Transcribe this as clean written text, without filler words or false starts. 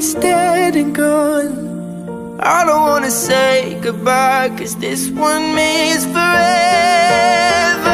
it's dead and gone. I don't wanna say goodbye, 'cause this one means forever.